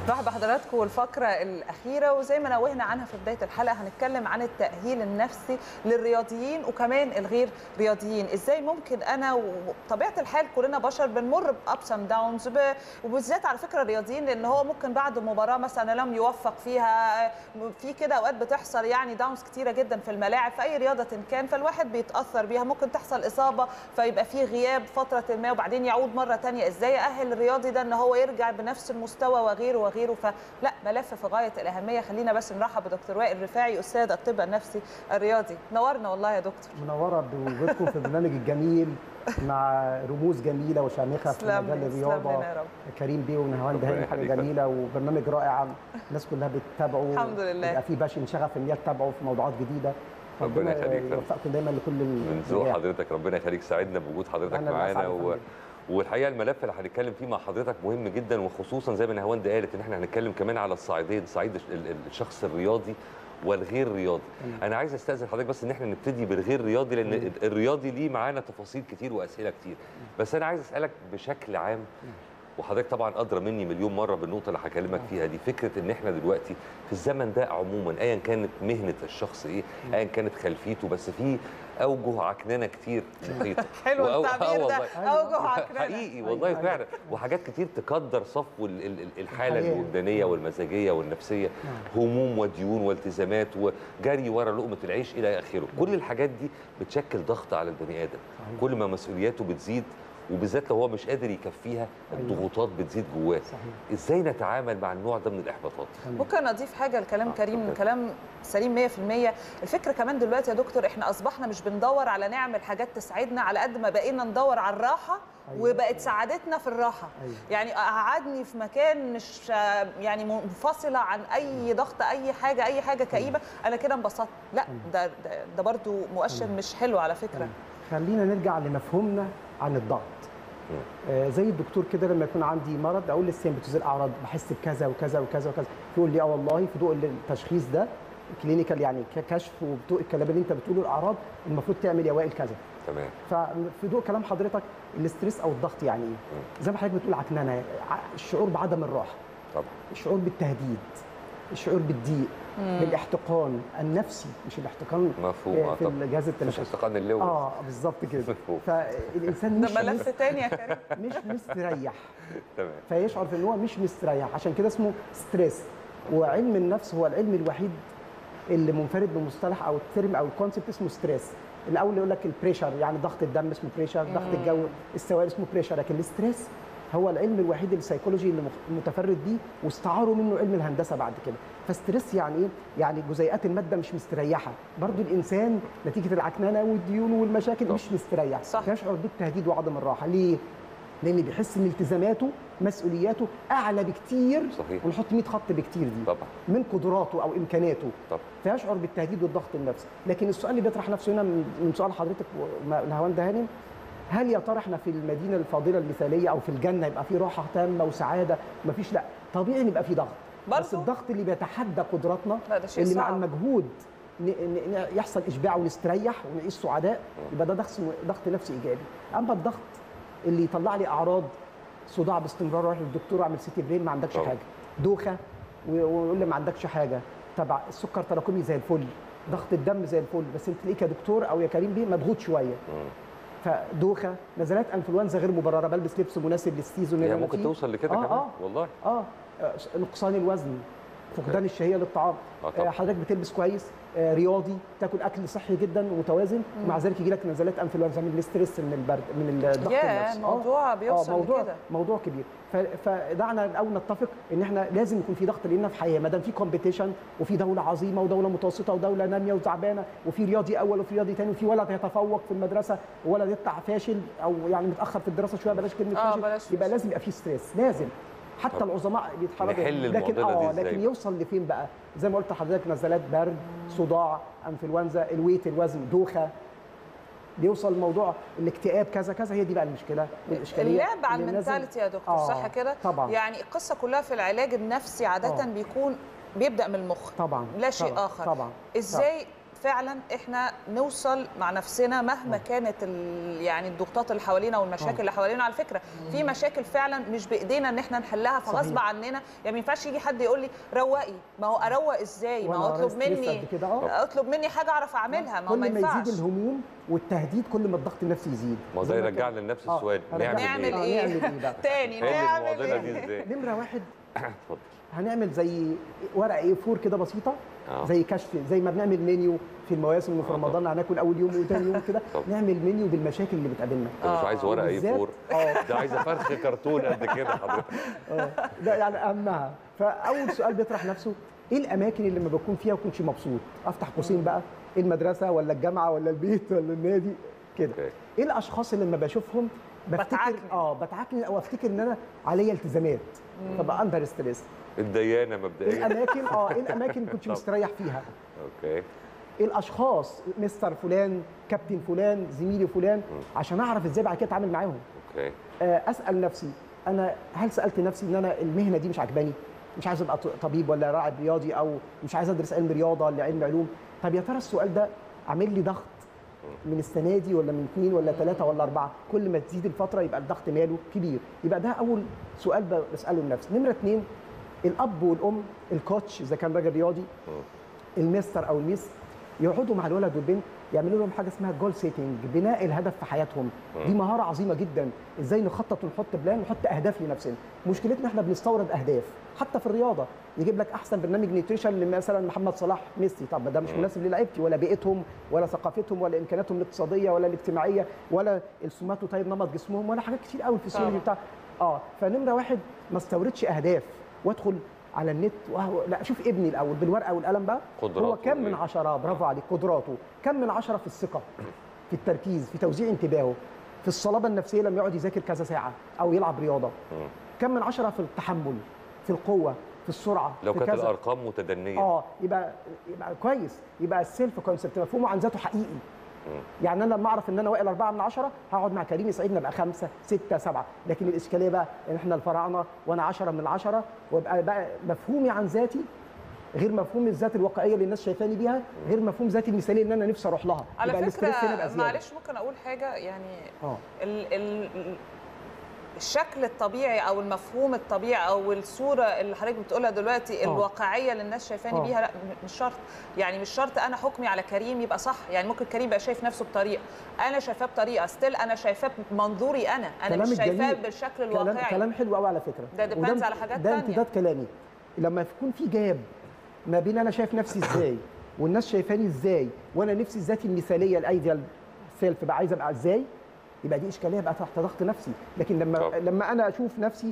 مرحبا بحضراتكم. الفقرة الأخيرة وزي ما نوهنا عنها في بداية الحلقة هنتكلم عن التأهيل النفسي للرياضيين وكمان الغير رياضيين. إزاي ممكن أنا وطبيعة الحال كلنا بشر بنمر بأبس اند داونز، وبالذات على فكرة الرياضيين، لأن هو ممكن بعد مباراة مثلا لم يوفق فيها، في كده أوقات بتحصل يعني داونز كتيرة جدا في الملاعب في أي رياضة كان، فالواحد بيتأثر بيها، ممكن تحصل إصابة فيبقى فيه غياب فترة ما وبعدين يعود مرة تانية. إزاي أهل الرياضي ده أن هو يرجع بنفس المستوى وغيره وغيره؟ فلا، ملف في غايه الاهميه. خلينا بس نرحب بدكتور وائل رفاعي، استاذ الطب النفسي الرياضي. نورنا والله يا دكتور. منوره بوجودكم في البرنامج الجميل مع رموز جميله وشامخه في مجال الرياضه. كريم بيه ونهاوند هاني، حاجه جميله وبرنامج رائع، الناس كلها بتتابعه. الحمد لله. يبقى في باشن شغف ان هي تتابعه في موضوعات جديده. ربنا يخليك، يوفقكم دايما لكل من ذوق حضرتك. ربنا يخليك، سعدنا بوجود حضرتك معانا. والحقيقه الملف اللي هنتكلم فيه مع حضرتك مهم جدا، وخصوصا زي ما نهاوند قالت ان احنا هنتكلم كمان على الصعيدين، صعيد الشخص الرياضي والغير رياضي. انا عايز استاذن حضرتك بس ان احنا نبتدي بالغير رياضي، لان الرياضي ليه معانا تفاصيل كتير واسئله كتير. بس انا عايز اسالك بشكل عام، وحضرتك طبعا ادرى مني مليون مره بالنقطه اللي هكلمك فيها دي، فكره ان احنا دلوقتي في الزمن ده عموما، ايا كانت مهنه الشخص ايه، ايا كانت خلفيته، بس في اوجه عكننه كتير محيطه. حلو التعبير ده، اوجه عكننه حقيقي والله فعلا، وحاجات كتير تقدر صفو الحاله الوجدانيه والمزاجيه والنفسيه، هموم وديون والتزامات وجري ورا لقمه العيش الى اخره. كل الحاجات دي بتشكل ضغط على البني ادم. كل ما مسؤولياته بتزيد، وبالذات لو هو مش قادر يكفيها، الضغوطات بتزيد جواه. ازاي نتعامل مع النوع ده من الاحباطات؟ ممكن اضيف حاجه لكلام كريم، كلام سليم 100%. الفكره كمان دلوقتي يا دكتور، احنا اصبحنا مش بندور على نعمل حاجات تسعدنا على قد ما بقينا ندور على الراحه. وبقت سعادتنا في الراحه. يعني قعدني في مكان مش يعني منفصله عن اي ضغط، اي حاجه كئيبه، انا كده انبسطت. لا، ده برضو مؤشر مش حلو على فكره. خلينا نرجع لمفهومنا عن الضغط. زي الدكتور كده، لما يكون عندي مرض اقول للسيمبتومز، الاعراض بحس بكذا وكذا وكذا وكذا، يقول لي والله في ضوء التشخيص ده كلينيكال، يعني كشف، وبضوء الكلام اللي انت بتقوله الاعراض المفروض تعمل يا وائل كذا. تمام. ففي ضوء كلام حضرتك، الاستريس او الضغط يعني ايه؟ زي ما حضرتك بتقول عكننه، الشعور بعدم الراحه. طبعا. الشعور بالتهديد، الشعور بالضيق، بالاحتقان النفسي، مش الاحتقان مفهوم في الجهاز التنفسي، مش احتقان اللوز. بالظبط كده. فالانسان مش ده ملف تاني يا كريم. مش مستريح. تمام. فيشعر في ان هو مش مستريح، عشان كده اسمه ستريس. وعلم النفس هو العلم الوحيد اللي منفرد بمصطلح او الترم او الكونسبت اسمه ستريس. الاول يقول لك البريشر، يعني ضغط الدم اسمه بريشر، ضغط الجو، السوائل اسمه بريشر، لكن الستريس هو العلم الوحيد السيكولوجي اللي متفرد بيه، واستعاروا منه علم الهندسه بعد كده. فستريس يعني ايه؟ يعني جزيئات الماده مش مستريحه. برضو الانسان نتيجه العكننه والديون والمشاكل مش مستريح، يشعر بالتهديد وعدم الراحه. ليه؟ لان بيحس ان التزاماته، مسؤولياته اعلى بكتير. صحيح. ونحط 100 خط بكتير دي طبعا من قدراته او امكاناته. طبعا. فيشعر بالتهديد والضغط النفسي. لكن السؤال اللي بيطرح نفسه هنا من سؤال حضرتك نهاوند هانم، هل يا ترى احنا في المدينه الفاضله المثاليه او في الجنه يبقى في راحه تامه وسعاده؟ مفيش. لا، طبيعي ان يبقى في ضغط، بس الضغط اللي بيتحدى قدراتنا، اللي مع المجهود يحصل اشباع ونستريح ونعيش سعداء، يبقى ده ضغط نفسي ايجابي. اما الضغط اللي يطلع لي اعراض صداع باستمرار، اروح للدكتور واعمل سي تي برين ما عندكش حاجه، دوخه ويقول لي ما عندكش حاجه، تبع السكر تراكمي زي الفل، ضغط الدم زي الفل، بس انت تلاقيك يا دكتور او يا كريم بيه مضغوط شويه. فدوخه، نزلات انفلونزا غير مبرره، بلبس لبس مناسب للسيزون اللي ممكن توصل لكده كمان. والله نقصان الوزن، فقدان الشهيه للطعام. حضرتك بتلبس كويس، رياضي، تاكل اكل صحي جدا ومتوازن، ومع ذلك يجي لك نزلات انفلونزا من الاسترس، من البرد، من الضغط النفسي. الموضوع بيوصل لكده. موضوع كبير. فدعنا الاول نتفق ان احنا لازم يكون في ضغط لنا في حياه، ما دام في كومبيتيشن وفي دوله عظيمه ودوله متوسطه ودوله ناميه وتعبانه، وفي رياضي اول وفي رياضي ثاني، وفي ولد يتفوق في المدرسه وولد يطلع فاشل او يعني متاخر في الدراسه شويه، بلاش كلمه فاشل، يبقى لازم يبقى في ستريس، لازم. حتى العظماء بيتحركوا، لكن يوصل لفين بقى؟ زي ما قلت لحضرتك، نزلات برد، صداع، انفلونزا، الوزن، دوخه، بيوصل الموضوع الاكتئاب، كذا كذا. هي دي بقى المشكله والاشكاليه. اللعب على المنتاليتي يا دكتور، صح كده؟ طبعا. يعني القصه كلها في العلاج النفسي عاده بيكون بيبدا من المخ. طبعا. لا شيء اخر. طبعا. ازاي فعلا احنا نوصل مع نفسنا مهما كانت يعني الضغوطات اللي حوالينا والمشاكل اللي حوالينا. على فكره في مشاكل فعلا مش بايدينا ان احنا نحلها، فغصب عننا يعني ما ينفعش يجي حد يقول لي روقي. ما هو اروق ازاي؟ ما هو اطلب مني حاجه اعرف اعملها. ما هو ما ينفعش. كل ما يزيد الهموم والتهديد كل ما الضغط النفسي يزيد. ما ده يرجعنا لنفس السؤال، نعمل ايه بقى؟ تاني نعمل ايه؟ نمره واحد هنعمل زي ورقه A4 كده بسيطه، زي كشف، زي ما بنعمل منيو في المواسم وفي رمضان هناكل اول يوم وثاني يوم كده. نعمل منيو بالمشاكل اللي بتقابلنا. مش عايز ورقه A4، ده عايزه فرخ كرتون قد كده حضرتك. ده يعني اهمها. فاول سؤال بيطرح نفسه، ايه الاماكن اللي لما بكون فيها ما بكونش مبسوط؟ افتح قوسين بقى، المدرسه ولا الجامعه ولا البيت ولا النادي كده. ايه الاشخاص اللي لما بشوفهم بفتكر بتعكنن او افتكر ان انا عليا التزامات فبقى اندر ستريس. الديانه مبدئيا. ايه الاماكن ما كنتش مستريح فيها. اوكي. ايه الاشخاص، مستر فلان، كابتن فلان، زميلي فلان، عشان اعرف ازاي بعد كده اتعامل معاهم. اوكي. اسال نفسي انا، هل سالت نفسي ان انا المهنه دي مش عجباني؟ مش عايز ابقى طبيب ولا لاعب رياضي، او مش عايز ادرس علم رياضه ولا علم علوم؟ طب يا ترى السؤال ده عامل لي ضغط من السنه دي ولا من 2 ولا 3 ولا 4؟ كل ما تزيد الفتره يبقى الضغط ماله كبير. يبقى ده اول سؤال بساله لنفسي. نمره 2، الاب والام، الكوتش اذا كان راجل رياضي، المستر او الميس، يقعدوا مع الولد والبنت يعملوا لهم حاجه اسمها جول سيتنج، بناء الهدف في حياتهم. دي مهاره عظيمه جدا، ازاي نخطط ونحط بلان ونحط اهداف لنفسنا. مشكلتنا احنا بنستورد اهداف حتى في الرياضه، يجيب لك احسن برنامج نيوتريشن مثلا محمد صلاح، ميسي، طب ده مش مناسب للاعيبتي ولا بيئتهم ولا ثقافتهم ولا امكانياتهم الاقتصاديه ولا الاجتماعيه ولا السوماتو طيب نمط جسمهم ولا حاجات كتير قوي في الفسيولوجي بتاع. فنمره واحد ما استوردش اهداف وادخل على النت لا اشوف ابني الاول بالورقه والقلم بقى هو كم من 10، برافو عليك، قدراته كم من 10 في الثقه، في التركيز، في توزيع انتباهه، في الصلابه النفسيه لما يقعد يذاكر كذا ساعه او يلعب رياضه، كم من 10 في التحمل، في القوه، في السرعه، لو في كانت كذا. الارقام متدنيه يبقى كويس، يبقى السيلف كونسبت مفهومه عن ذاته حقيقي. يعني انا لما اعرف ان انا واقل 4 من 10 هقعد مع كريم يسعدنا ابقى 5 6 7. لكن الاشكاليه بقى ان احنا الفراعنه وانا 10 من 10 وابقى بقى مفهومي عن ذاتي غير مفهوم الذات الواقعيه اللي الناس شايفاني بيها، غير مفهوم ذاتي المثاليه اللي انا نفسي اروح لها. على فكره معلش ممكن اقول حاجه يعني الشكل الطبيعي او المفهوم الطبيعي او الصوره اللي حضرتك بتقولها دلوقتي الواقعيه اللي الناس شايفاني بيها، لا مش شرط. يعني مش شرط انا حكمي على كريم يبقى صح. يعني ممكن كريم يبقى شايف نفسه بطريقه، انا شايفاه بطريقه ستيل انا شايفاه بمنظوري انا مش شايفاه بالشكل الواقعي. كلام حلو قوي على فكره. ده ديبندز على حاجات ثانيه. ده امتداد كلامي. لما يكون في جاب ما بين انا شايف نفسي ازاي والناس شايفاني ازاي وانا نفسي ذاتي المثاليه الايديال سيلف بقى عايز ابقى ازاي، يبقى دي اشكاليه بقى تحت ضغط نفسي. لكن لما انا اشوف نفسي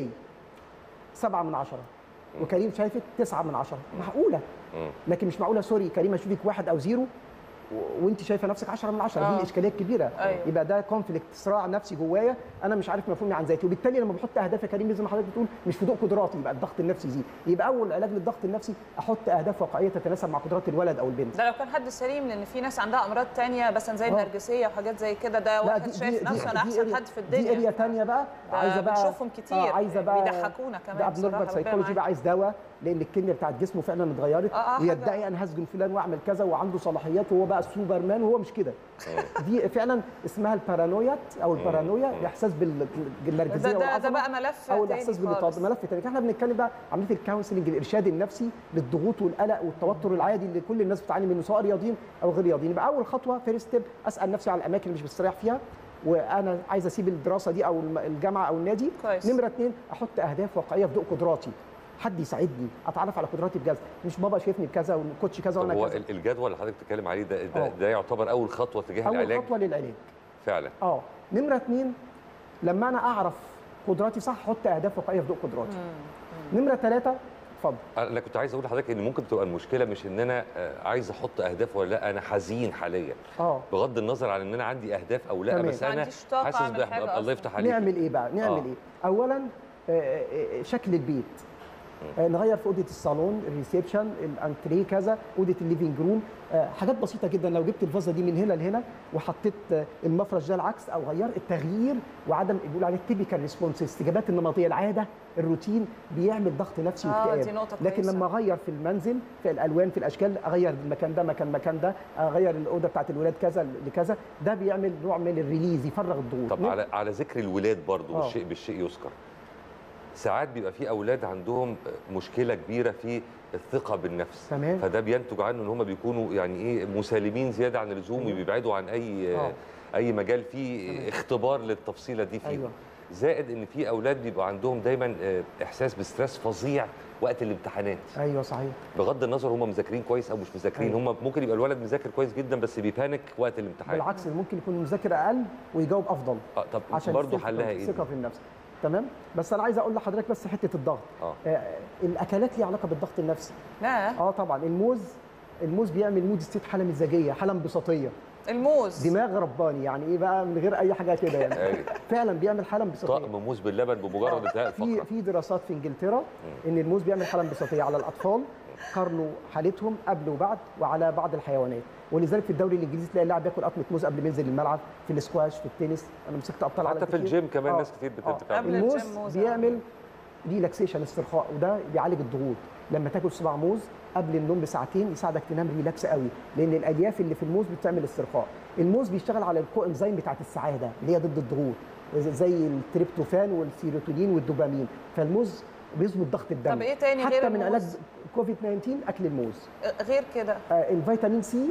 7 من 10 وكريم شايفك 9 من 10، معقوله. لكن مش معقوله سوري كريم اشوفك 1 أو 0 وانت شايفه نفسك 10 من 10. دي الاشكاليه الكبيره. يبقى ده كونفليكت، صراع نفسي جوايا، انا مش عارف مفهومي عن ذاتي. وبالتالي لما بحط اهداف يا كريم زي ما حضرتك بتقول مش في ضوء قدراتي، يبقى الضغط النفسي يزيد. يبقى اول علاج للضغط النفسي احط اهداف واقعيه تتناسب مع قدرات الولد او البنت. ده لو كان حد سليم، لان في ناس عندها امراض ثانيه مثلا زي النرجسيه وحاجات زي كده، ده واحد شايف نفسه انا احسن حد في الدنيا. دي اريا ثانيه بقى عايزه بقى بنشوفهم كتير عايزه بقى بيضحكونا كمان. ده ابنورمال سايكولوجي بقى، عايز دواء لان الكيمياء بتاعت جسمه فعلا اتغيرت ويدعي انا هسجن فلان واعمل كذا وعنده صلاحيات وهو بقى السوبرمان وهو مش كده. دي فعلا اسمها البارانويات او البارانويا، الاحساس بالنرجسيه ده بقى ملف او الاحساس بالاضطراب، ملف تاني. احنا بنتكلم بقى عمليه الكونسلنج، الارشاد النفسي للضغوط والقلق والتوتر العادي اللي كل الناس بتعاني منه سواء رياضيين او غير رياضيين. يبقى اول خطوه فيرست ستيب اسال نفسي على الاماكن اللي مش بستريح فيها وانا عايز اسيب الدراسه دي او الجامعه او النادي. نمره 2 احط اهداف واقعيه في ضوء قدراتي، حد يساعدني اتعرف على قدراتي بجد، مش بابا شايفني بكذا والكوتش كذا وانا كذا. هو الجدول اللي حضرتك بتتكلم عليه ده يعتبر اول خطوه تجاه العلاج. اول خطوه للعلاج فعلا. نمره 2 لما انا اعرف قدراتي صح احط اهداف واقعيه في ضوء قدراتي. نمره 3 اتفضل. انا كنت عايز اقول لحضرتك ان ممكن تبقى المشكله مش ان انا عايز احط اهداف ولا لا، انا حزين حاليا بغض النظر عن ان انا عندي اهداف او لا. بس انا حاسس الله يفتح عليك. نعمل ايه بقى؟ نعمل ايه؟ اولا شكل البيت، نغير في اوضه الصالون، الريسبشن، الانتريه، كذا، اوضه الليفينج روم، حاجات بسيطه جدا. لو جبت الفازه دي من هنا لهنا وحطيت المفرش ده العكس او غير التغيير وعدم بيقول عليه تيبيكال ريسبونس، استجابات النمطيه، العاده، الروتين بيعمل ضغط نفسي واكتئاب. دي نقطة لكن كويسة. لما اغير في المنزل، في الالوان، في الاشكال، اغير المكان ده مكان ده، اغير الاوضه بتاعت الولاد كذا لكذا، ده بيعمل نوع من الريليز، يفرغ الضغوط. طب على ذكر الولاد برضو، بالشيء يذكر، ساعات بيبقى في اولاد عندهم مشكله كبيره في الثقه بالنفس. تمام. فده بينتج عنه ان هم بيكونوا يعني ايه مسالمين زياده عن اللزوم وبيبعدوا عن اي مجال فيه اختبار للتفصيله دي فيه. أيوة. زائد ان في اولاد بيبقى عندهم دايما احساس بستريس فظيع وقت الامتحانات. ايوه صحيح. بغض النظر هم مذاكرين كويس او مش مذاكرين. أيوة. هم ممكن يبقى الولد مذاكر كويس جدا بس بيبانك وقت الامتحان. بالعكس ممكن يكون مذاكر اقل ويجاوب افضل. طب عشان برضه حلها ايه؟ ثقه في النفس. تمام. بس انا عايز اقول لحضرتك بس حته الضغط. الاكلات ليها علاقه بالضغط النفسي. لا. طبعا الموز بيعمل مود ستيت، حاله مزاجيه، حاله انبساطيه. الموز دماغ رباني يعني ايه بقى من غير اي حاجه كده يعني. فعلا بيعمل حاله انبساطيه. طقم موز باللبن بمجرد انتهاء الفقره. في دراسات في انجلترا ان الموز بيعمل حاله انبساطيه على الاطفال، قارنوا حالتهم قبل وبعد وعلى بعض الحيوانات. ولذلك في الدوري الانجليزي تلاقي اللاعب بياكل قطمه موز قبل ما ينزل الملعب، في الاسكواش، في التنس، انا مسكت ابطال عالم حتى في الجيم كمان ناس كتير بتعمل. الموز بيعمل ريلاكسيشن، استرخاء، وده بيعالج الضغوط. لما تاكل صباع موز قبل النوم بساعتين يساعدك تنام ريلاكس قوي، لان الالياف اللي في الموز بتعمل استرخاء. الموز بيشتغل على الكو انزيم بتاعت السعاده اللي هي ضد الضغوط، زي التريبتوفان والسيروتونين والدوبامين، فالموز بيظبط ضغط الدم. طب ايه تاني حتى غير من علاج كوفيد 19 اكل الموز. غير كده الفيتامين سي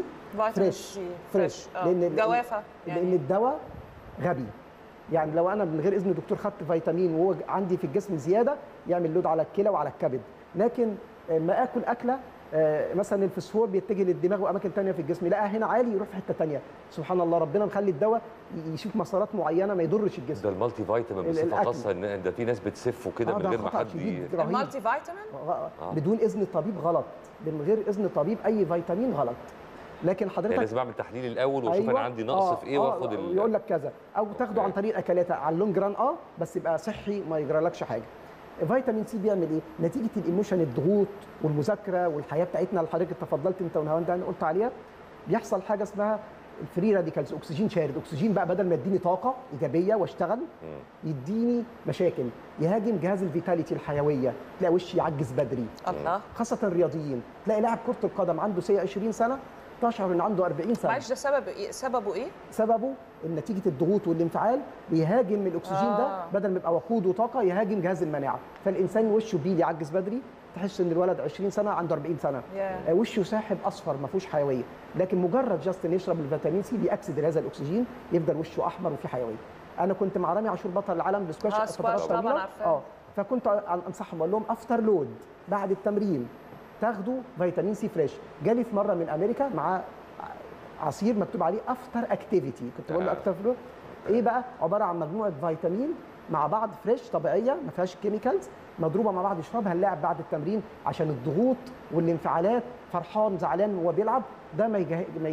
فريش. لان جوافه يعني. لان الدواء غبي، يعني لو انا من غير اذن دكتور خدت فيتامين وهو عندي في الجسم زياده يعمل لود على الكلى وعلى الكبد، لكن ما اكل اكله مثلا الفسفور بيتجه للدماغ واماكن ثانيه في الجسم، لقى هنا عالي يروح في حته ثانيه. سبحان الله، ربنا مخلي الدواء يشوف مسارات معينه ما يضرش الجسم. ده المالتي فيتامين بصفه خاصه، ان ده في ناس بتسفه كده من غير ما حد المالتي فيتامين بدون اذن الطبيب غلط، من غير اذن الطبيب اي فيتامين غلط. لكن حضرتك يعني لازم اعمل تحليل الاول واشوف انا عندي نقص في ايه واخد يقول لك كذا، او تاخده عن طريق اكلات على اللونج ران بس يبقى صحي ما يجرالكش حاجه. فيتامين سي بيعمل ايه؟ نتيجه الايموشن، الضغوط والمذاكره والحياه بتاعتنا اللي حضرتك اتفضلت انت ونهاوند ده انا قلت عليها، بيحصل حاجه اسمها الفري راديكالز، اكسجين شارد. اكسجين بقى بدل ما يديني طاقه ايجابيه واشتغل يديني مشاكل، يهاجم جهاز الفيتاليتي الحيويه، تلاقي وشي يعجز بدري. الله. خاصه الرياضيين، تلاقي لاعب كره القدم عنده 20 سنه تشعر ان عنده 40 سنه. معلش ده سببه ايه؟ سببه ان نتيجه الضغوط والانفعال بيهاجم الاكسجين ده بدل ما يبقى وقود وطاقه يهاجم جهاز المناعه، فالانسان وشه بيلي يعجز بدري، تحس ان الولد 20 سنه عنده 40 سنه. وشه ساحب اصفر ما فيهوش حيويه، لكن مجرد جاست يشرب الفيتامين سي بيأكسد هذا الاكسجين، يفضل وشه احمر وفيه حيويه. انا كنت مع رامي عاشور بطل العالم للسكواش فترات طويله، فكنت انصحهم اقول لهم افتر لود بعد التمرين تاخدوا فيتامين سي فريش. جالي في مره من امريكا مع عصير مكتوب عليه افتر اكتيفيتي، كنت بقول له افتر ايه بقى؟ عباره عن مجموعه فيتامين مع بعض فريش طبيعيه ما فيهاش كيميكالز مضروبه مع بعض، يشربها اللاعب بعد التمرين عشان الضغوط والانفعالات، فرحان زعلان وهو بيلعب، ده ما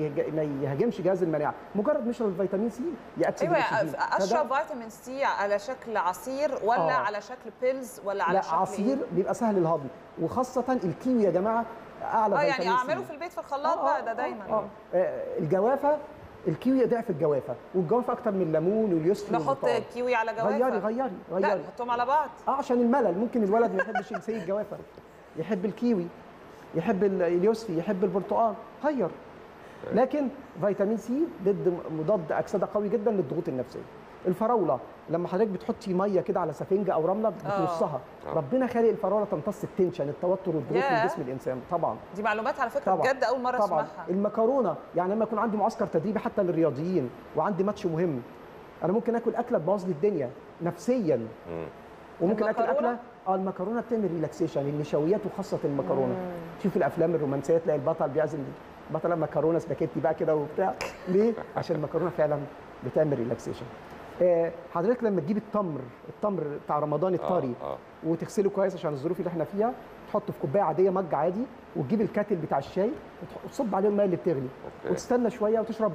يهاجمش جهاز المناعه. مجرد نشرب الفيتامين سي ياكسد الاكسجين. اشرب فيتامين سي على شكل عصير ولا على شكل بيلز ولا على شكل عصير بيبقى سهل الهضم، وخاصه الكيوي يا جماعه اعلى فيتامين سي. يعني اعمله في البيت في الخلاط بقى ده دايما. الجوافه، الكيوي ضعف الجوافه، والجوافه اكتر من الليمون واليوسفي. نحط الكيوي على جوافه؟ غيري لا نحطهم على بعض. عشان الملل، ممكن الولد ما يحبش ينسي الجوافه، يحب الكيوي، يحب اليوسفي، يحب البرتقال، غير. لكن فيتامين سي مضاد اكسده قوي جدا للضغوط النفسيه. الفراوله لما حضرتك بتحطي ميه كده على سفنجه او رمله بتمصها، ربنا خالق الفراوله تمتص التنشن، التوتر والضغوط من جسم الانسان. طبعا دي معلومات على فكره بجد اول مره اسمعها. المكرونه، يعني لما يكون عندي معسكر تدريبي حتى للرياضيين وعندي ماتش مهم، انا ممكن اكل اكله تبوظ لي الدنيا نفسيا. وممكن اكل اكله المكرونه بتعمل ريلاكسيشن، النشويات وخاصه المكرونه. شوف الافلام الرومانسيه تلاقي البطل بيعزم بطل مكرونه سباكيتي بقى كده وبتاع، ليه؟ عشان المكرونه فعلا بتعمل ريلاكسيشن. حضرتك لما تجيب التمر بتاع رمضان الطري وتغسله كويس عشان الظروف اللي احنا فيها، تحطه في كوبايه عاديه، مج عادي، وتجيب الكاتل بتاع الشاي وتصب عليه الميه اللي بتغلي، وتستنى شويه وتشرب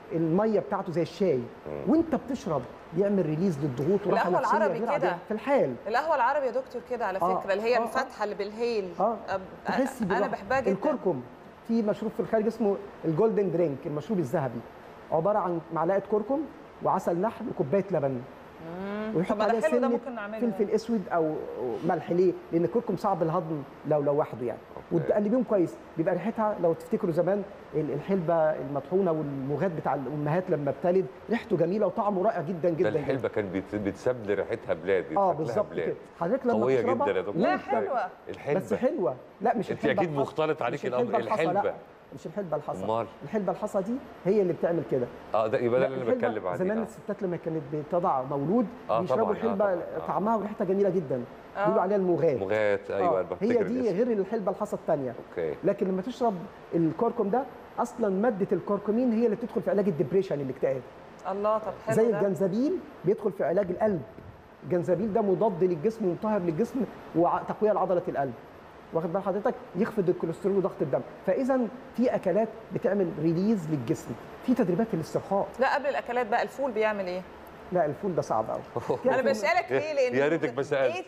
الميه بتاعته زي الشاي وانت بتشرب يعمل ريليز للضغوط وراحه القهوه نفسيه العربي غير كده عادية في الحال. القهوه العربي يا دكتور كده على فكره اللي هي الفاتحه اللي بالهيل تحسي انا بحبها جدا. الكركم في مشروب في الخارج اسمه الجولدن درينك، المشروب الذهبي، عباره عن معلقه كركم وعسل نحل وكوبايه لبن ويحط عليه سنه فلفل اسود او ملح. ليه؟ لان الكركم صعب الهضم لو لوحده يعني. وتقلبيهم كويس بيبقى ريحتها، لو تفتكروا زمان الحلبه المطحونه والمغات بتاع الامهات لما بتلد ريحته جميله وطعمه رائع جدا جدا. ده الحلبه كان بتساب لي ريحتها بلاد. بالظبط كده. حضرتك لما قويه جدا يا دكتور. لا حلوه الحلبه بس حلوه. لا مش الحلبه، انت اكيد مختلط عليك الامر. الحلبه مش الحلبه الحصى. الحلبه الحصى دي هي اللي بتعمل كده. ده يبقى ده اللي انا بتكلم عليه. زمان الستات لما كانت بتضع مولود بيشربوا الحلبه طعمها وريحتها جميله جدا. بيقولوا عليها المغات. مغات ايوه. هي دي غير الحلبه الحصى الثانيه. لكن لما تشرب الكركم ده اصلا ماده الكركمين هي اللي بتدخل في علاج الدبريشن الاكتئاب. الله طب حلو. زي الجنزبيل بيدخل في علاج القلب. الجنزبيل ده مضاد للجسم ومطهر للجسم وتقويه لعضله القلب. واخد بال حضرتك؟ يخفض الكوليسترول وضغط الدم. فاذا في اكلات بتعمل ريليز للجسم. في تدريبات للاسترخاء. لا قبل الاكلات بقى الفول بيعمل ايه؟ لا الفول ده صعب قوي. انا بسالك ليه؟ لان يا ريتك ما سالت.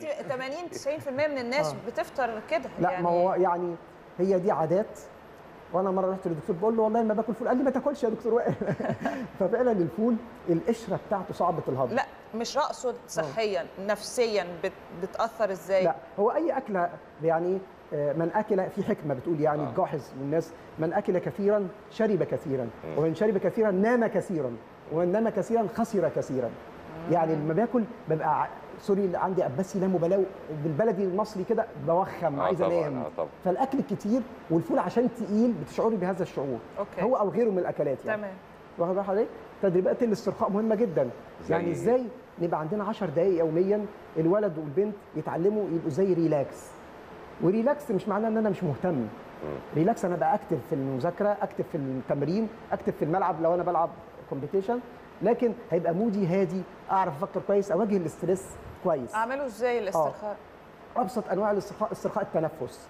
80 90% من الناس بتفطر كده. لا يعني ما هو يعني هي دي عادات. وانا مره رحت للدكتور بقول له والله ما باكل فول، قال لي ما تاكلش يا دكتور وائل. ففعلا الفول القشره بتاعته صعبه الهضم. لا مش اقصد صحيا نفسيا بتاثر ازاي؟ لا هو اي اكله يعني من اكل في حكمه بتقول يعني تجاحظ الناس، من اكل كثيرا شرب كثيرا ومن شرب كثيرا نام كثيرا ومن نام كثيرا خسر كثيرا. يعني لما باكل ببقى سوري عندي عباسي لا مبالاه بالبلدي المصري كده بوخم عايز انام. فالاكل الكتير والفول عشان تقيل بتشعري بهذا الشعور. هو او غيره من الاكلات يعني. تمام. واخد بالك حضرتك؟ تدريبات الاسترخاء مهمه جدا. يعني ازاي نبقى عندنا 10 دقائق يوميا الولد والبنت يتعلموا يبقوا زي ريلاكس. وريلاكس مش معناه ان انا مش مهتم. ريلاكس انا بقى اكتف في المذاكره، اكتف في التمرين، اكتف في الملعب لو انا بلعب كومبيتيشن، لكن هيبقى مودي هادي، اعرف افكر كويس، اواجه الاستريس كويس. اعمله ازاي الاسترخاء؟ ابسط انواع الاسترخاء استرخاء التنفس.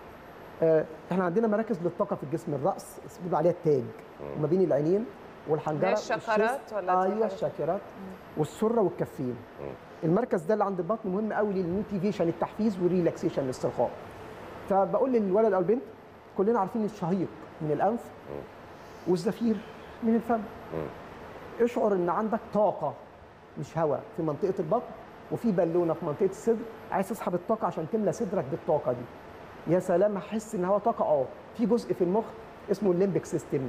احنا عندنا مراكز للطاقه في الجسم، الراس بيقولوا عليها التاج وما بين العينين والحنجره الشكرات ولا ايوه الشاكرات والسره والكفين. المركز ده اللي عند البطن مهم قوي للموتيفيشن، التحفيز والريلاكسيشن الاسترخاء. فبقول للولد او البنت كلنا عارفين الشهيق من الانف والزفير من الفم. اشعر ان عندك طاقه مش هواء في منطقه البطن وفي بالونه في منطقه الصدر، عايز تسحب الطاقه عشان تملى صدرك بالطاقه دي. يا سلام احس ان هو طاقه. في جزء في المخ اسمه الليمبيك سيستم،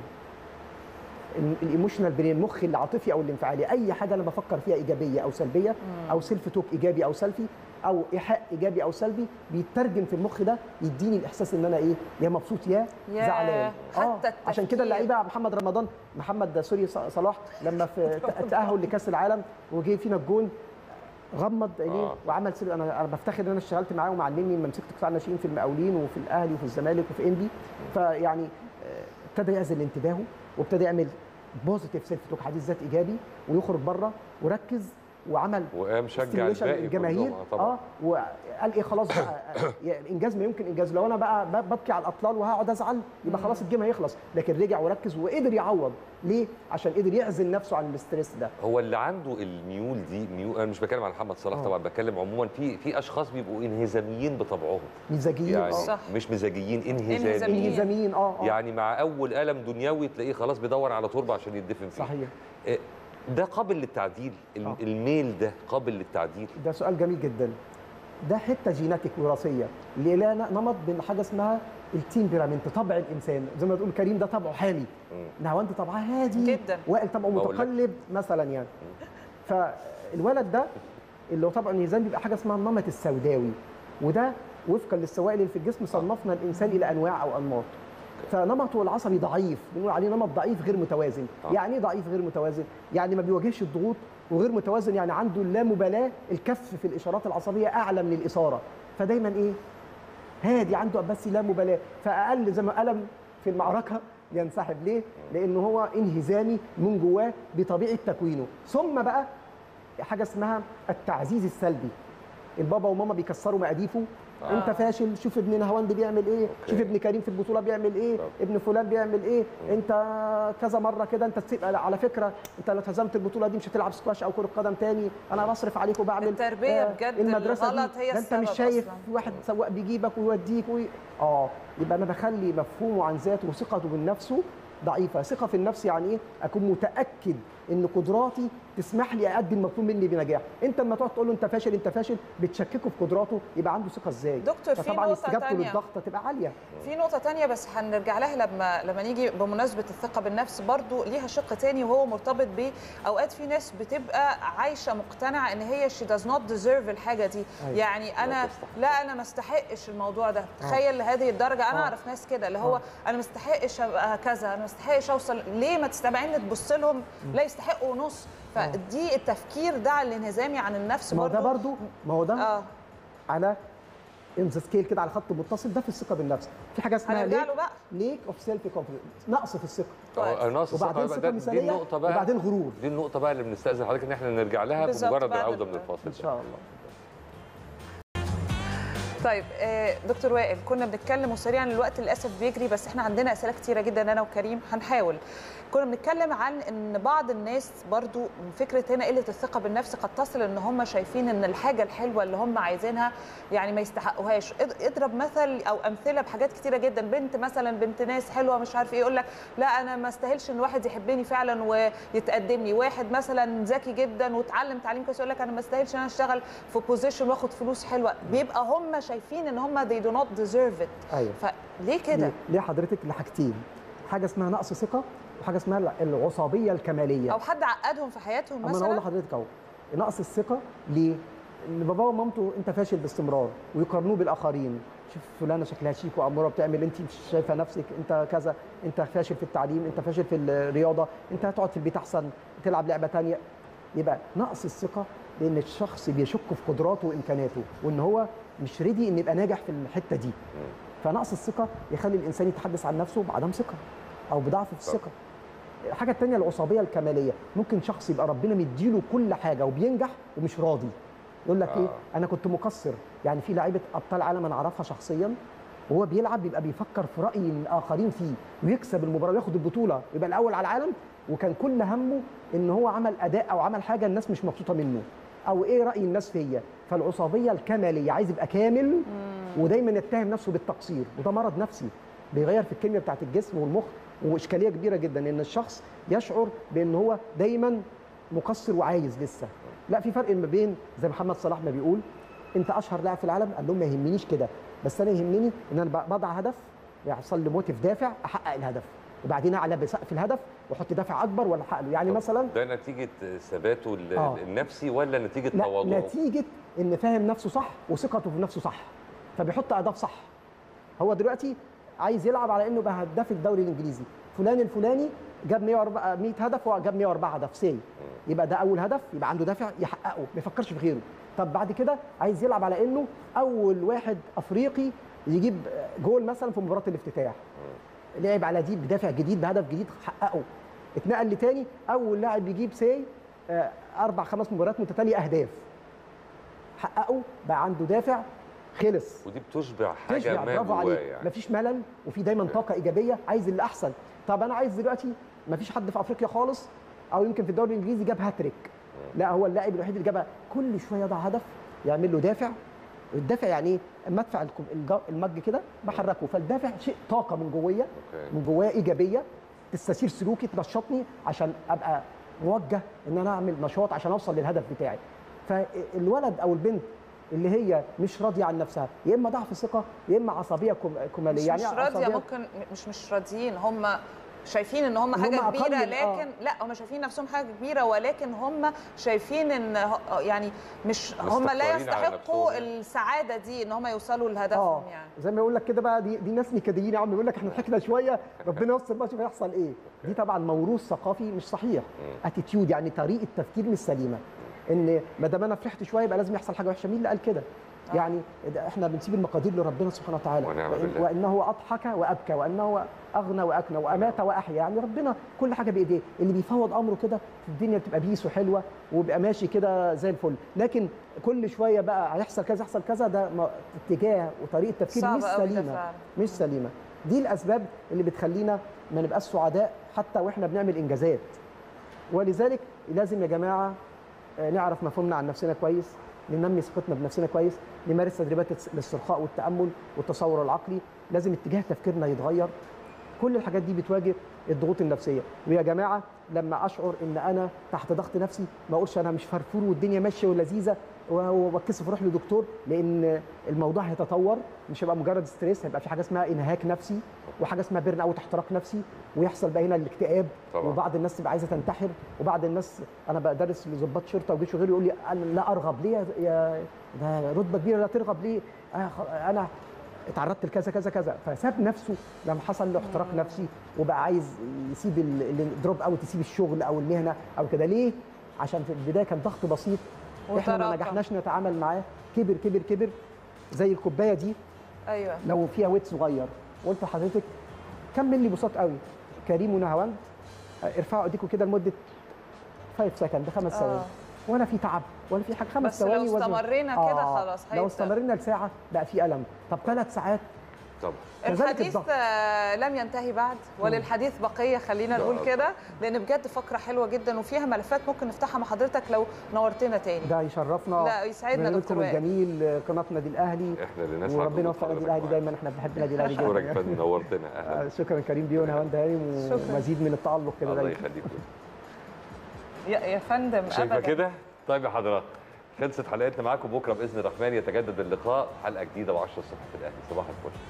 الايموشنال برين، المخ العاطفي او الانفعالي. اي حاجه انا بفكر فيها ايجابيه او سلبيه او سيلف توك ايجابي او سلبي او ايحاء ايجابي او سلبي بيترجم في المخ ده يديني الاحساس ان انا ايه، يا مبسوط يا زعلان. حتى عشان كده اللعيبه محمد صلاح لما في التاهل لكاس العالم وجه فينا الجون غمض عينيه وعمل انا بفتخر ان انا اشتغلت معاه ومعلمني لما مسكت قطاع الناشئين في المقاولين وفي الاهلي وفي الزمالك وفي انبي. فيعني ابتدى يعزل انتباهه وابتدى يعمل بوزيتيف سيلف توك، حديث ذات ايجابي، ويخرج بره وركز وعمل ومشجع الجماهير. وقال ايه خلاص بقى انجاز ما يمكن انجاز. لو انا بقى ببكي على الاطلال وهقعد ازعل يبقى خلاص الجيم هيخلص. لكن رجع وركز وقدر يعوض. ليه؟ عشان قدر يعزل نفسه عن الاستريس ده. هو اللي عنده الميول دي انا مش بتكلم عن محمد صلاح طبعا، بتكلم عموما في اشخاص بيبقوا انهزاميين بطبعهم. مزاجيين يعني مش مزاجيين، انهزاميين. يعني مع اول الم دنيوي تلاقيه خلاص بيدور على تربه عشان يدفن فيه. صحيح. ده قابل للتعديل؟ الميل ده قابل للتعديل؟ ده سؤال جميل جدا. ده حته جيناتيك وراثيه اللي لها نمط من حاجه اسمها التيمبرامنت، طبع الانسان. زي ما تقول كريم ده طبعه حالي، نهاوند طبعها هادي جدا، وائل طبعه متقلب مثلا يعني. فالولد ده اللي هو طبعه انهزام بيبقى حاجه اسمها النمط السوداوي، وده وفقا للسوائل اللي في الجسم صنفنا الانسان الى انواع او انماط. فنمطه العصبي ضعيف، بنقول عليه نمط ضعيف غير متوازن. يعني ايه ضعيف غير متوازن؟ يعني ما بيواجهش الضغوط، وغير متوازن يعني عنده اللامبالاه، الكف في الاشارات العصبيه اعلى من الاثاره، فدايما ايه؟ هادي، عنده بس لا مبالاه، فاقل زي ما الم في المعركه ينسحب. ليه؟ لانه هو انهزامي من جواه بطبيعه تكوينه. ثم بقى حاجه اسمها التعزيز السلبي. البابا وماما بيكسروا مقاديفه. انت فاشل، شوف ابن نهاوند بيعمل ايه، شوف ابن كريم في البطوله بيعمل ايه، ابن فلان بيعمل ايه، انت كذا مره كده انت على فكره انت لو هزمت البطوله دي مش هتلعب سكواش او كره قدم تاني، انا بصرف عليك وبعمل التربيه بجد المدرسه الغلط هي انت مش شايف في واحد سواق بيجيبك ويوديك يبقى انا بخلي مفهومه عن ذاته وثقته بنفسه ضعيفه. ثقه في النفس يعني ايه؟ اكون متاكد ان قدراتي تسمح لي اادي المطلوب مني بنجاح. انت لما تقعد تقول له انت فاشل انت فاشل بتشككه في قدراته، يبقى عنده ثقه ازاي؟ دكتور في فطبعا نقطه استجابته تانية للضغط تبقى عاليه. في نقطه تانية بس هنرجع لها لما نيجي بمناسبه الثقه بالنفس، برضو ليها شق تاني وهو مرتبط باوقات في ناس بتبقى عايشه مقتنعه ان هي she does not deserve الحاجه دي. يعني انا ما استحقش الموضوع ده. تخيل لهذه الدرجه. انا اعرف ناس كده اللي هو انا ما استحقش ابقى كذا، انا ما استحقش اوصل. ليه ما تستبعدين تبص لهم لا يستحقوا نص. فدي التفكير ده الانهزامي عن النفس برضه. ما هو ده على ان سكيل كده على خط متصل. ده في الثقه بالنفس. في حاجه اسمها ليك اوف سيلف كونفيدنس، نقص في الثقه. نقص وبعدين ثقه مثاليه، دي النقطه بقى، وبعدين غرور. دي النقطه بقى اللي بنستاذن حضرتك ان احنا نرجع لها بمجرد العوده من الفاصل ان شاء الله. طيب دكتور وائل، كنا بنتكلم وسريعا الوقت للاسف بيجري، بس احنا عندنا اسئله كتيره جدا انا وكريم هنحاول. كنا بنتكلم عن ان بعض الناس برضو فكره هنا قله الثقه بالنفس قد تصل ان هم شايفين ان الحاجه الحلوه اللي هم عايزينها يعني ما يستحقوهاش. اضرب مثل او امثله بحاجات كتيره جدا. بنت مثلا، بنت ناس حلوه مش عارف ايه، يقول لك لا انا ما استاهلش ان واحد يحبني فعلا ويتقدم لي. واحد مثلا ذكي جدا وتعلم تعليم كويس يقول لك انا ما استاهلش ان انا اشتغل في بوزيشن واخد فلوس حلوه. بيبقى هم شايفين ان هم they do not deserve it. ايوه. فليه كده؟ ليه حضرتك؟ لحاجتين، حاجه اسمها نقص ثقه وحاجه اسمها العصابيه الكماليه، او حد عقدهم في حياتهم مثلا. انا اقول لحضرتك اهو نقص الثقه ليه؟ ان باباه ومامته انت فاشل باستمرار ويقارنوه بالاخرين. شوف فلانه شكلها شيك واموره بتعمل، انت مش شايفه نفسك، انت كذا، انت فاشل في التعليم، انت فاشل في الرياضه، انت هتقعد في البيت احسن تلعب لعبه ثانيه. يبقى نقص الثقه لان الشخص بيشك في قدراته وامكاناته وان هو مش ريدي ان يبقى ناجح في الحته دي. فنقص الثقه يخلي الانسان يتحدث عن نفسه بعدم ثقه او بضعف في الثقه. الحاجه الثانيه العصابيه الكماليه. ممكن شخص يبقى ربنا مديله كل حاجه وبينجح ومش راضي، يقول لك ايه انا كنت مقصر. يعني في لعيبه ابطال عالم انا اعرفها شخصيا وهو بيلعب بيبقى بيفكر في راي الاخرين فيه ويكسب المباراه وياخد البطوله ويبقى الاول على العالم، وكان كل همه ان هو عمل اداء او عمل حاجه الناس مش مبسوطه منه او ايه راي الناس فيا. فالعصابيه الكماليه عايز يبقى كامل ودايما يتهم نفسه بالتقصير، وده مرض نفسي بيغير في الكيمياء بتاعت الجسم والمخ، واشكاليه كبيره جدا ان الشخص يشعر بان هو دايما مقصر وعايز لسه. لا، في فرق ما بين زي محمد صلاح ما بيقول انت اشهر لاعب في العالم، قال لهم ما يهمنيش كده، بس انا يهمني ان انا بضع هدف يحصل لي موتيف دافع احقق الهدف، وبعدين اعلى بسقف الهدف واحط دافع اكبر ولا احقق له. يعني مثلا ده نتيجه ثباته النفسي ولا نتيجه تواضعه؟ نتيجه ان فاهم نفسه صح وثقته في نفسه صح، فبيحط اهداف صح. هو دلوقتي عايز يلعب على انه بقى هداف الدوري الانجليزي، فلان الفلاني جاب 100 هدف وجاب 104 هدف سي، يبقى ده اول هدف، يبقى عنده دافع يحققه ما يفكرش في غيره. طب بعد كده عايز يلعب على انه اول واحد افريقي يجيب جول مثلا في مباراه الافتتاح، لعب على دي بدافع جديد بهدف جديد حققه. اتنقل لتاني اول لاعب يجيب سي 4-5 مباريات متتاليه اهداف حققه، بقى عنده دافع خلص. ودي بتشبع حاجه ما جواه، يعني مفيش ملل وفي دايما طاقه ايجابيه، عايز اللي احسن. طب انا عايز دلوقتي مفيش حد في افريقيا خالص او يمكن في الدوري الانجليزي جاب هاتريك، لا هو اللاعب الوحيد اللي جابها. كل شويه يضع هدف يعمل له دافع. الدافع يعني ايه؟ مدفع المج كده بحركه، فالدافع شيء طاقه من جوايا، من جوايا ايجابيه تستثير سلوكي تنشطني عشان ابقى موجه ان انا اعمل نشاط عشان اوصل للهدف بتاعي. فالولد او البنت اللي هي مش راضيه عن نفسها يا اما ضعف ثقه يا اما عصبيه كماليه. يعني مش راضيه، ممكن مش راضيين، هم شايفين ان هم حاجه كبيره، لكن لا هم شايفين نفسهم حاجه كبيره، ولكن هم شايفين ان يعني مش هم لا يستحقوا السعاده دي ان هم يوصلوا لهدفهم. يعني زي ما يقول لك كده بقى، دي ناس نكديين يا عم، يقول لك احنا ضحكنا شويه ربنا يستر بقى شوف هيحصل ايه. دي طبعا موروث ثقافي مش صحيح، اتيتيود يعني طريقه تفكير مش سليمه، ان ما دام انا فرحت شويه يبقى لازم يحصل حاجه وحشه. مين اللي قال كده؟ يعني احنا بنسيب المقادير لربنا سبحانه وتعالى، وانه اضحك وابكى، وانه اغنى واكنى، وامات واحيا. يعني ربنا كل حاجه بايديه، اللي بيفوض امره كده الدنيا بتبقى بيس وحلوه وبيبقى ماشي كده زي الفل. لكن كل شويه بقى هيحصل كذا يحصل كذا، ده اتجاه وطريقه تفكير مش سليمه، مش سليمه. دي الاسباب اللي بتخلينا ما نبقاش سعداء حتى واحنا بنعمل انجازات. ولذلك لازم يا جماعه نعرف مفهومنا عن نفسنا كويس، ننمي ثقتنا بنفسنا كويس، نمارس تدريبات الاسترخاء والتامل والتصور العقلي، لازم اتجاه تفكيرنا يتغير. كل الحاجات دي بتواجه الضغوط النفسيه. ويا جماعه لما اشعر ان انا تحت ضغط نفسي ما اقولش انا مش فرفور والدنيا ماشيه ولذيذه وبتكسف اروح لدكتور، لان الموضوع هيتطور، مش هيبقى مجرد ستريس، هيبقى في حاجه اسمها انهاك نفسي وحاجه اسمها بيرن اوت، احتراق نفسي، ويحصل بقى هنا الاكتئاب طبعا. وبعض الناس تبقى عايزه تنتحر، وبعض الناس انا بدرس لضباط شرطه وجيش وغيره يقول لي انا لا ارغب ليه يا ده رتبه كبيره، لا ترغب ليه انا اتعرضت لكذا كذا كذا. فساب نفسه لما حصل له احتراق نفسي وبقى عايز يسيب الدروب اوت، يسيب الشغل او المهنه او كده. ليه؟ عشان في البدايه كان ضغط بسيط احنا ما نجحناش نتعامل معاه، كبر كبر كبر. زي الكوبايه دي ايوه لو فيها ويت صغير، قلت لحضرتك كم ملي بساط قوي، كريم ونهاوند ارفعوا ايديكم كده لمده 5 سكند، 5 ثواني، ولا في تعب ولا في حاجه، 5 ثواني. بس لو استمرينا كده خلاص لو استمرينا لساعه بقى في الم. طب 3 ساعات طبعا. الحديث لم ينتهي بعد، وللحديث بقيه، خلينا نقول كده، لان بجد فقره حلوه جدا وفيها ملفات ممكن نفتحها مع حضرتك لو نورتنا تاني. ده يشرفنا، لا يسعدنا دكتور الجميل قناه نادي الاهلي، احنا اللي نسعد وربنا يوفق نادي الاهلي دايما، احنا بنحب نادي الاهلي جدا. شكرا يا فندم، نورتنا. اهلا. شكرا كريم بيه ونهاوند هانم، ومزيد من التالق كده. الله يخليك يا فندم. شايفه كده؟ طيب يا حضرات، خلصت حلقتنا معاكم. بكره باذن الرحمن يتجدد اللقاء، حلقه جديده و10 الصبح في الاهلي. صباح الفل.